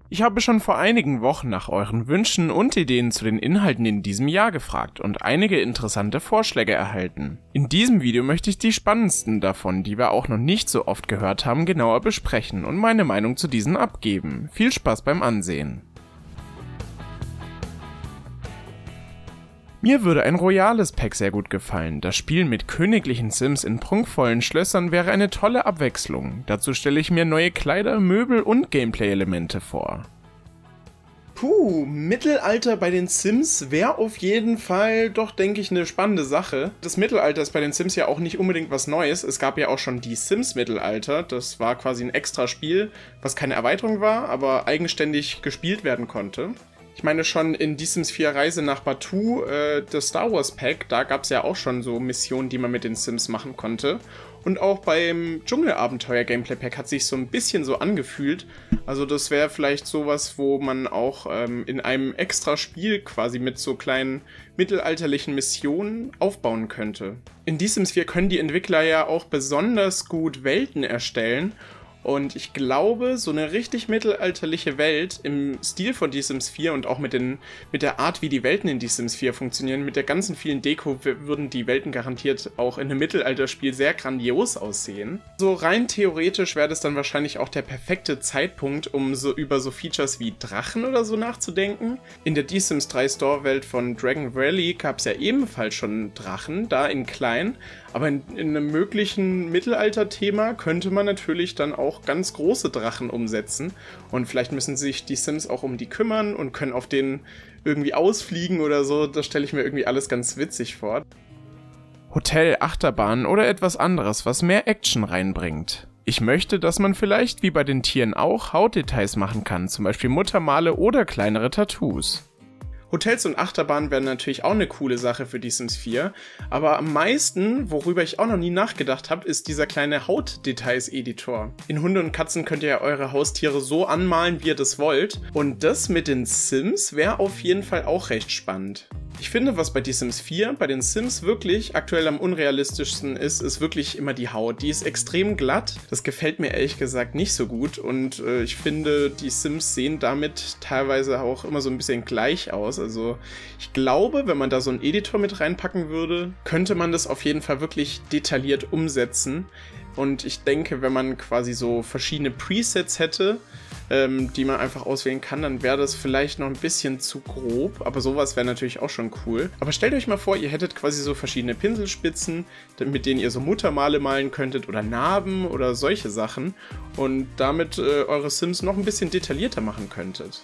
Ich habe schon vor einigen Wochen nach euren Wünschen und Ideen zu den Inhalten in diesem Jahr gefragt und einige interessante Vorschläge erhalten. In diesem Video möchte ich die spannendsten davon, die wir auch noch nicht so oft gehört haben, genauer besprechen und meine Meinung zu diesen abgeben. Viel Spaß beim Ansehen! Mir würde ein royales Pack sehr gut gefallen. Das Spiel mit königlichen Sims in prunkvollen Schlössern wäre eine tolle Abwechslung. Dazu stelle ich mir neue Kleider, Möbel und Gameplay-Elemente vor. Mittelalter bei den Sims wäre auf jeden Fall doch, denke ich, eine spannende Sache. Das Mittelalter ist bei den Sims ja auch nicht unbedingt was Neues. Es gab ja auch schon die Sims Mittelalter. Das war quasi ein extra Spiel, was keine Erweiterung war, aber eigenständig gespielt werden konnte. Ich meine, schon in Die Sims 4 Reise nach Batuu, das Star Wars Pack, da gab es ja auch schon so Missionen, die man mit den Sims machen konnte. Und auch beim Dschungelabenteuer Gameplay Pack hat sich so ein bisschen so angefühlt. Also das wäre vielleicht sowas, wo man auch in einem extra Spiel quasi mit so kleinen mittelalterlichen Missionen aufbauen könnte. In Die Sims 4 können die Entwickler ja auch besonders gut Welten erstellen. Und ich glaube, so eine richtig mittelalterliche Welt im Stil von Die Sims 4 und auch mit der Art, wie die Welten in Die Sims 4 funktionieren, mit der ganzen vielen Deko, würden die Welten garantiert auch in einem Mittelalterspiel sehr grandios aussehen. So rein theoretisch wäre das dann wahrscheinlich auch der perfekte Zeitpunkt, um so über so Features wie Drachen oder so nachzudenken. In der Die Sims 3 Store-Welt von Dragon Valley gab es ja ebenfalls schon Drachen, da in klein. Aber in einem möglichen Mittelalter-Thema könnte man natürlich dann auch ganz große Drachen umsetzen. Und vielleicht müssen sich die Sims auch um die kümmern und können auf denen irgendwie ausfliegen oder so. Das stelle ich mir irgendwie alles ganz witzig vor. Hotel, Achterbahn oder etwas anderes, was mehr Action reinbringt. Ich möchte, dass man vielleicht wie bei den Tieren auch Hautdetails machen kann, zum Beispiel Muttermale oder kleinere Tattoos. Hotels und Achterbahnen wären natürlich auch eine coole Sache für die Sims 4, aber am meisten, worüber ich auch noch nie nachgedacht habe, ist dieser kleine Hautdetails-Editor. In Hunde und Katzen könnt ihr ja eure Haustiere so anmalen, wie ihr das wollt, und das mit den Sims wäre auf jeden Fall auch recht spannend. Ich finde, was bei The Sims 4 bei den Sims wirklich aktuell am unrealistischsten ist wirklich immer die Haut. Die ist extrem glatt. Das gefällt mir ehrlich gesagt nicht so gut und ich finde, die Sims sehen damit teilweise auch immer so ein bisschen gleich aus. Also ich glaube, wenn man da so einen Editor mit reinpacken würde, könnte man das auf jeden Fall wirklich detailliert umsetzen. Und ich denke, wenn man quasi so verschiedene Presets hätte, die man einfach auswählen kann, dann wäre das vielleicht noch ein bisschen zu grob, aber sowas wäre natürlich auch schon cool. Aber stellt euch mal vor, ihr hättet quasi so verschiedene Pinselspitzen, mit denen ihr so Muttermale malen könntet oder Narben oder solche Sachen und damit eure Sims noch ein bisschen detaillierter machen könntet.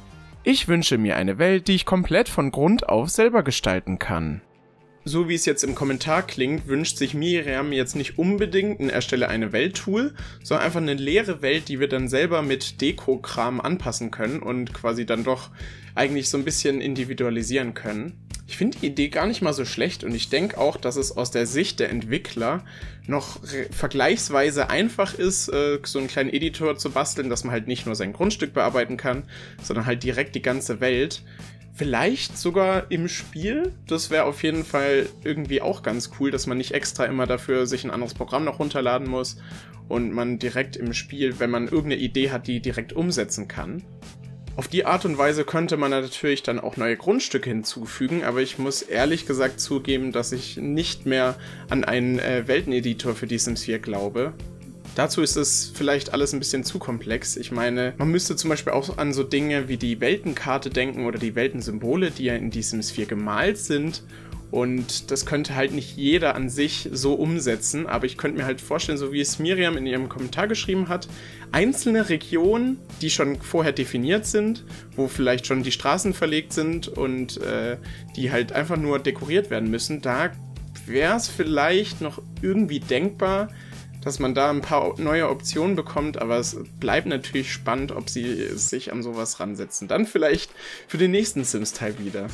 Ich wünsche mir eine Welt, die ich komplett von Grund auf selber gestalten kann. So wie es jetzt im Kommentar klingt, wünscht sich Miriam jetzt nicht unbedingt ein Erstelle eine Welt-Tool, sondern einfach eine leere Welt, die wir dann selber mit Deko-Kram anpassen können und quasi dann doch eigentlich so ein bisschen individualisieren können. Ich finde die Idee gar nicht mal so schlecht und ich denke auch, dass es aus der Sicht der Entwickler noch vergleichsweise einfach ist, so einen kleinen Editor zu basteln, dass man halt nicht nur sein Grundstück bearbeiten kann, sondern halt direkt die ganze Welt. Vielleicht sogar im Spiel, das wäre auf jeden Fall irgendwie auch ganz cool, dass man nicht extra immer dafür sich ein anderes Programm noch runterladen muss und man direkt im Spiel, wenn man irgendeine Idee hat, die direkt umsetzen kann. Auf die Art und Weise könnte man natürlich dann auch neue Grundstücke hinzufügen, aber ich muss ehrlich gesagt zugeben, dass ich nicht mehr an einen Welteneditor für die Sims 4 glaube. Dazu ist es vielleicht alles ein bisschen zu komplex. Ich meine, man müsste zum Beispiel auch an so Dinge wie die Weltenkarte denken oder die Weltensymbole, die ja in The Sims 4 gemalt sind. Und das könnte halt nicht jeder an sich so umsetzen, aber ich könnte mir halt vorstellen, so wie es Miriam in ihrem Kommentar geschrieben hat, einzelne Regionen, die schon vorher definiert sind, wo vielleicht schon die Straßen verlegt sind und die halt einfach nur dekoriert werden müssen, da wäre es vielleicht noch irgendwie denkbar, dass man da ein paar neue Optionen bekommt, aber es bleibt natürlich spannend, ob sie sich an sowas ransetzen. Dann vielleicht für den nächsten Sims-Teil wieder.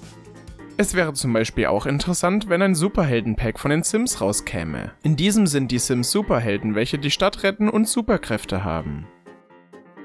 Es wäre zum Beispiel auch interessant, wenn ein Superhelden-Pack von den Sims rauskäme. In diesem sind die Sims Superhelden, welche die Stadt retten und Superkräfte haben.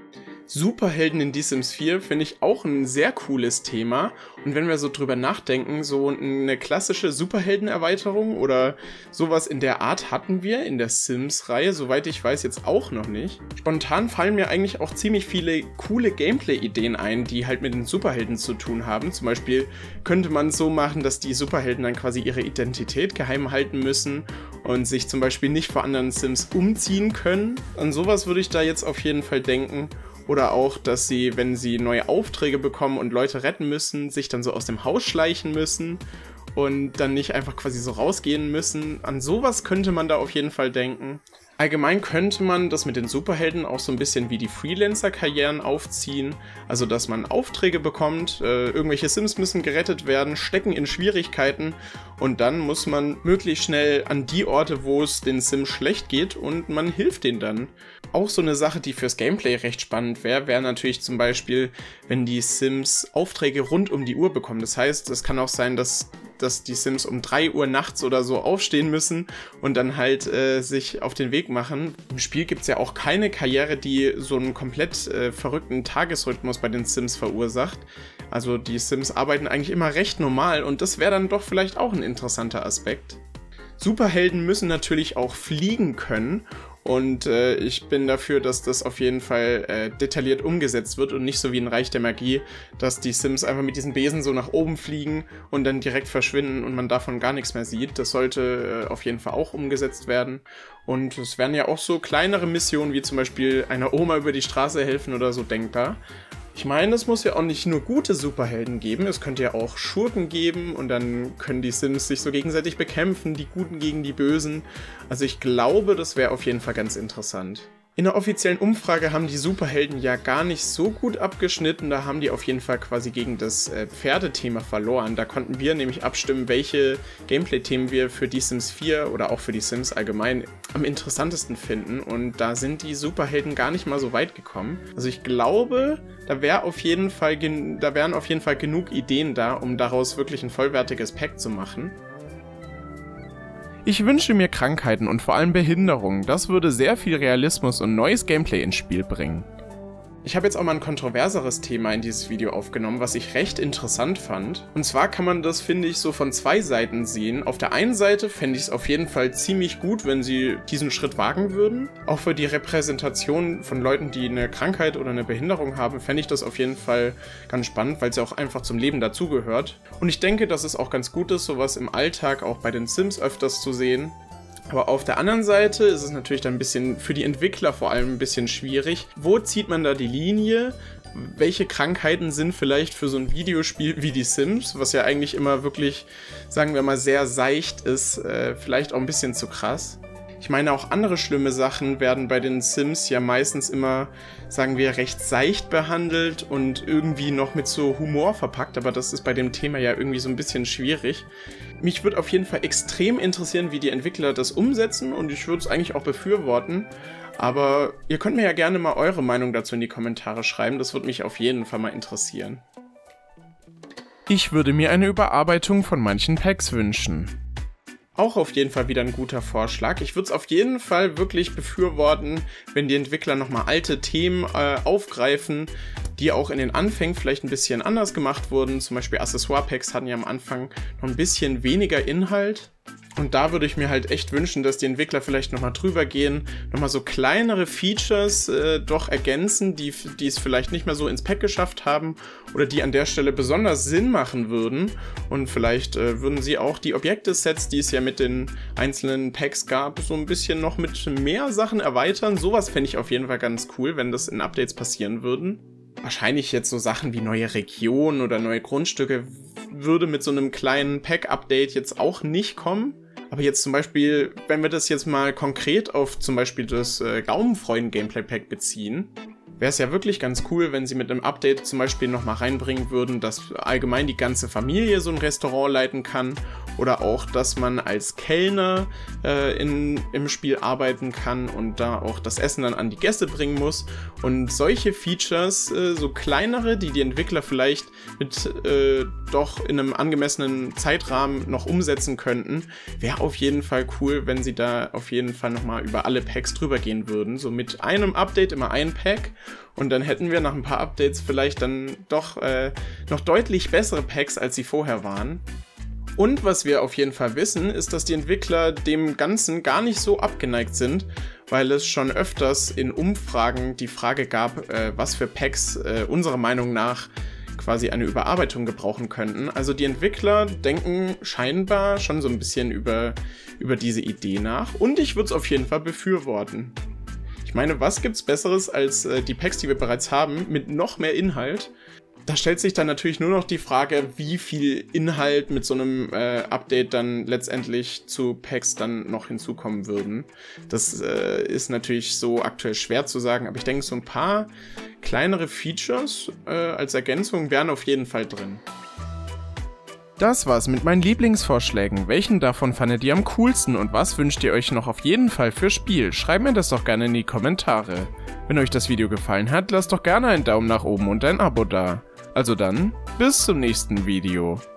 Superhelden in The Sims 4 finde ich auch ein sehr cooles Thema. Und wenn wir so drüber nachdenken, so eine klassische Superhelden-Erweiterung oder sowas in der Art hatten wir in der Sims-Reihe, soweit ich weiß, jetzt auch noch nicht. Spontan fallen mir eigentlich auch ziemlich viele coole Gameplay-Ideen ein, die halt mit den Superhelden zu tun haben. Zum Beispiel könnte man es so machen, dass die Superhelden dann quasi ihre Identität geheim halten müssen und sich zum Beispiel nicht vor anderen Sims umziehen können. An sowas würde ich da jetzt auf jeden Fall denken. Oder auch, dass sie, wenn sie neue Aufträge bekommen und Leute retten müssen, sich dann so aus dem Haus schleichen müssen und dann nicht einfach quasi so rausgehen müssen. An sowas könnte man da auf jeden Fall denken. Allgemein könnte man das mit den Superhelden auch so ein bisschen wie die Freelancer-Karrieren aufziehen. Also, dass man Aufträge bekommt, irgendwelche Sims müssen gerettet werden, stecken in Schwierigkeiten und dann muss man möglichst schnell an die Orte, wo es den Sims schlecht geht und man hilft denen dann. Auch so eine Sache, die fürs Gameplay recht spannend wäre, wäre natürlich zum Beispiel, wenn die Sims Aufträge rund um die Uhr bekommen. Das heißt, es kann auch sein, dass die Sims um 3 Uhr nachts oder so aufstehen müssen und dann halt sich auf den Weg machen. Im Spiel gibt es ja auch keine Karriere, die so einen komplett verrückten Tagesrhythmus bei den Sims verursacht. Also die Sims arbeiten eigentlich immer recht normal und das wäre dann doch vielleicht auch ein interessanter Aspekt. Superhelden müssen natürlich auch fliegen können. Und ich bin dafür, dass das auf jeden Fall detailliert umgesetzt wird und nicht so wie in Reich der Magie, dass die Sims einfach mit diesen Besen so nach oben fliegen und dann direkt verschwinden und man davon gar nichts mehr sieht. Das sollte auf jeden Fall auch umgesetzt werden. Und es wären ja auch so kleinere Missionen, wie zum Beispiel einer Oma über die Straße helfen oder so denkbar. Ich meine, es muss ja auch nicht nur gute Superhelden geben, es könnte ja auch Schurken geben und dann können die Sims sich so gegenseitig bekämpfen, die Guten gegen die Bösen. Also ich glaube, das wäre auf jeden Fall ganz interessant. In der offiziellen Umfrage haben die Superhelden ja gar nicht so gut abgeschnitten, da haben die auf jeden Fall quasi gegen das Pferdethema verloren. Da konnten wir nämlich abstimmen, welche Gameplay-Themen wir für die Sims 4 oder auch für die Sims allgemein am interessantesten finden und da sind die Superhelden gar nicht mal so weit gekommen. Also ich glaube, da wären auf jeden Fall genug Ideen da, um daraus wirklich ein vollwertiges Pack zu machen. Ich wünsche mir Krankheiten und vor allem Behinderungen, das würde sehr viel Realismus und neues Gameplay ins Spiel bringen. Ich habe jetzt auch mal ein kontroverseres Thema in dieses Video aufgenommen, was ich recht interessant fand. Und zwar kann man das, finde ich, so von zwei Seiten sehen. Auf der einen Seite fände ich es auf jeden Fall ziemlich gut, wenn sie diesen Schritt wagen würden. Auch für die Repräsentation von Leuten, die eine Krankheit oder eine Behinderung haben, fände ich das auf jeden Fall ganz spannend, weil es ja auch einfach zum Leben dazugehört. Und ich denke, dass es auch ganz gut ist, sowas im Alltag auch bei den Sims öfters zu sehen. Aber auf der anderen Seite ist es natürlich dann ein bisschen für die Entwickler vor allem ein bisschen schwierig. Wo zieht man da die Linie? Welche Krankheiten sind vielleicht für so ein Videospiel wie die Sims, was ja eigentlich immer wirklich, sagen wir mal, sehr seicht ist, vielleicht auch ein bisschen zu krass? Ich meine, auch andere schlimme Sachen werden bei den Sims ja meistens immer, sagen wir, recht seicht behandelt und irgendwie noch mit so Humor verpackt, aber das ist bei dem Thema ja irgendwie so ein bisschen schwierig. Mich würde auf jeden Fall extrem interessieren, wie die Entwickler das umsetzen und ich würde es eigentlich auch befürworten, aber ihr könnt mir ja gerne mal eure Meinung dazu in die Kommentare schreiben, das würde mich auf jeden Fall mal interessieren. Ich würde mir eine Überarbeitung von manchen Packs wünschen. Auch auf jeden Fall wieder ein guter Vorschlag. Ich würde es auf jeden Fall wirklich befürworten, wenn die Entwickler nochmal alte Themen aufgreifen, die auch in den Anfängen vielleicht ein bisschen anders gemacht wurden. Zum Beispiel Accessoire-Packs hatten ja am Anfang noch ein bisschen weniger Inhalt. Und da würde ich mir halt echt wünschen, dass die Entwickler vielleicht nochmal drüber gehen, nochmal so kleinere Features doch ergänzen, die es vielleicht nicht mehr so ins Pack geschafft haben oder die an der Stelle besonders Sinn machen würden. Und vielleicht würden sie auch die Objekte-Sets, die es ja mit den einzelnen Packs gab, so ein bisschen noch mit mehr Sachen erweitern. Sowas fände ich auf jeden Fall ganz cool, wenn das in Updates passieren würden. Wahrscheinlich jetzt so Sachen wie neue Regionen oder neue Grundstücke würde mit so einem kleinen Pack-Update jetzt auch nicht kommen. Aber jetzt zum Beispiel, wenn wir das jetzt mal konkret auf zum Beispiel das Gaumenfreuden-Gameplay-Pack beziehen, wäre es ja wirklich ganz cool, wenn sie mit einem Update zum Beispiel nochmal reinbringen würden, dass allgemein die ganze Familie so ein Restaurant leiten kann oder auch, dass man als Kellner im Spiel arbeiten kann und da auch das Essen dann an die Gäste bringen muss. Und solche Features, so kleinere, die Entwickler vielleicht mit doch in einem angemessenen Zeitrahmen noch umsetzen könnten, wäre auf jeden Fall cool, wenn sie da auf jeden Fall nochmal über alle Packs drüber gehen würden. So mit einem Update immer ein Pack und dann hätten wir nach ein paar Updates vielleicht dann doch noch deutlich bessere Packs, als sie vorher waren. Und was wir auf jeden Fall wissen, ist, dass die Entwickler dem Ganzen gar nicht so abgeneigt sind, weil es schon öfters in Umfragen die Frage gab, was für Packs unserer Meinung nach quasi eine Überarbeitung gebrauchen könnten. Also die Entwickler denken scheinbar schon so ein bisschen über diese Idee nach und ich würde es auf jeden Fall befürworten. Ich meine, was gibt's Besseres als die Packs, die wir bereits haben, mit noch mehr Inhalt? Da stellt sich dann natürlich nur noch die Frage, wie viel Inhalt mit so einem Update dann letztendlich zu Packs dann noch hinzukommen würden. Das ist natürlich so aktuell schwer zu sagen, aber ich denke, so ein paar kleinere Features als Ergänzung wären auf jeden Fall drin. Das war's mit meinen Lieblingsvorschlägen. Welchen davon fandet ihr am coolsten und was wünscht ihr euch noch auf jeden Fall für Spiel? Schreibt mir das doch gerne in die Kommentare. Wenn euch das Video gefallen hat, lasst doch gerne einen Daumen nach oben und ein Abo da. Also dann, bis zum nächsten Video.